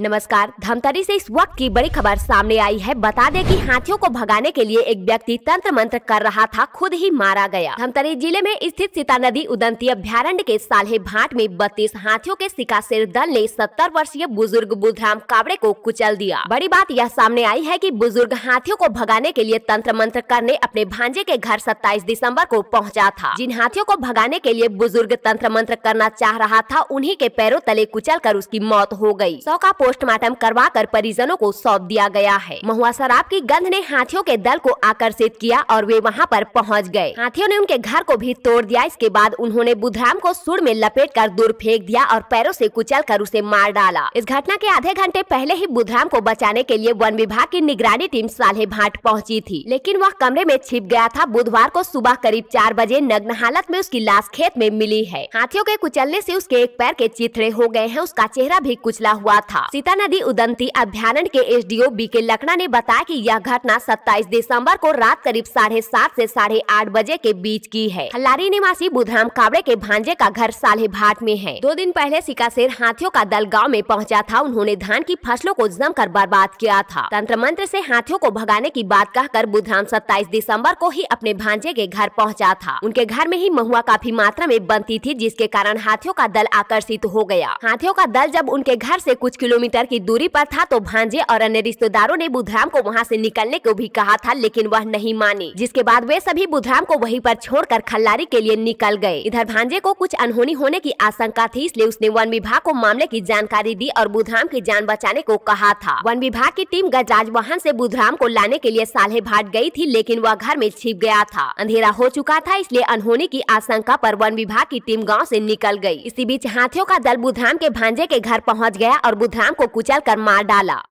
नमस्कार। धमतरी से इस वक्त की बड़ी खबर सामने आई है। बता दें कि हाथियों को भगाने के लिए एक व्यक्ति तंत्र मंत्र कर रहा था, खुद ही मारा गया। धमतरी जिले में स्थित सीता नदी उदंती अभ्यारण्य के साल्हे भाट में 32 हाथियों के शिकार दल ने 70 वर्षीय बुजुर्ग बुधराम कावड़े को कुचल दिया। बड़ी बात यह सामने आई है कि बुजुर्ग हाथियों को भगाने के लिए तंत्र मंत्र करने अपने भांजे के घर 27 दिसंबर को पहुँचा था। जिन हाथियों को भगाने के लिए बुजुर्ग तंत्र मंत्र करना चाह रहा था, उन्हीं के पैरों तले कुचल कर उसकी मौत हो गयी। पोस्टमार्टम करवाकर परिजनों को सौंप दिया गया है। महुआ शराब की गंध ने हाथियों के दल को आकर्षित किया और वे वहां पर पहुंच गए। हाथियों ने उनके घर को भी तोड़ दिया। इसके बाद उन्होंने बुधराम को सुर में लपेटकर दूर फेंक दिया और पैरों से कुचलकर उसे मार डाला। इस घटना के आधे घंटे पहले ही बुधराम को बचाने के लिए वन विभाग की निगरानी टीम साल्हे भाट पहुँची थी, लेकिन वह कमरे में छिप गया था। बुधवार को सुबह करीब 4 बजे नग्न हालत में उसकी लाश खेत में मिली है। हाथियों के कुचलने से उसके एक पैर के चिथड़े हो गए हैं। उसका चेहरा भी कुचला हुआ था। सीता नदी उदंती अभ्यारण्य के एसडीओ बीके लकड़ा ने बताया कि यह घटना 27 दिसंबर को रात करीब 7:30 से 8:30 बजे के बीच की है। हल्लारी निवासी बुधराम कावड़े के भांजे का घर साल्हे भाट में है। 2 दिन पहले सिकासेर हाथियों का दल गांव में पहुंचा था। उन्होंने धान की फसलों को जमकर बर्बाद किया था। तंत्र मंत्र से हाथियों को भगाने की बात कहकर बुधराम 27 दिसंबर को ही अपने भांजे के घर पहुँचा था। उनके घर में ही महुआ काफी मात्रा में बनती थी, जिसके कारण हाथियों का दल आकर्षित हो गया। हाथियों का दल जब उनके घर से कुछ किलोमीटर की दूरी पर था तो भांजे और अन्य रिश्तेदारों ने बुधराम को वहां से निकलने को भी कहा था, लेकिन वह नहीं मानी, जिसके बाद वे सभी बुधराम को वहीं पर छोड़कर खल्लारी के लिए निकल गए। इधर भांजे को कुछ अनहोनी होने की आशंका थी, इसलिए उसने वन विभाग को मामले की जानकारी दी और बुधराम की जान बचाने को कहा था। वन विभाग की टीम गजराज वाहन से बुधराम को लाने के लिए साल्हे भाट गई थी, लेकिन वह घर में छिप गया था। अंधेरा हो चुका था, इसलिए अनहोनी की आशंका पर वन विभाग की टीम गाँव से निकल गयी। इसी बीच हाथियों का दल बुधराम के भांजे के घर पहुँच गया और बुधराम को कुचल कर मार डाला।